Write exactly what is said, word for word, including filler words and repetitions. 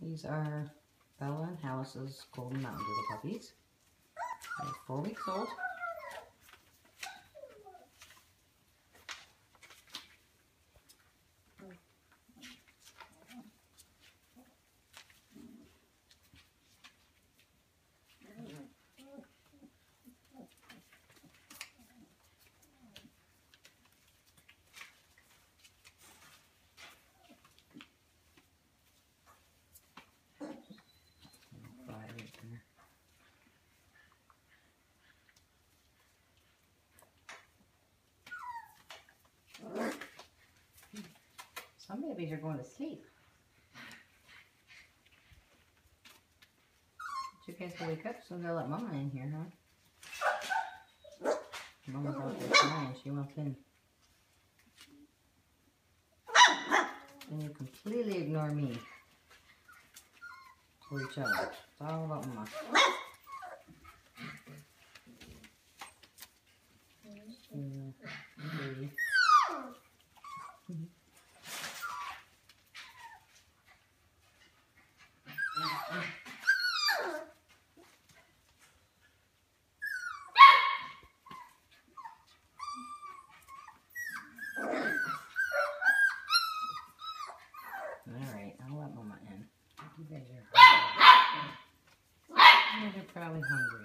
These are Bella and Alice's golden Mountain Doodle puppies. They're four weeks old. Some babies are going to sleep. But you guys will wake up, so they'll let Mama in here, huh? Mama's out there crying. She wants in. And you completely ignore me for each other. It's all about Mama. Yeah. Alright, I'll let Mama in. You guys are hungry. You guys are probably hungry.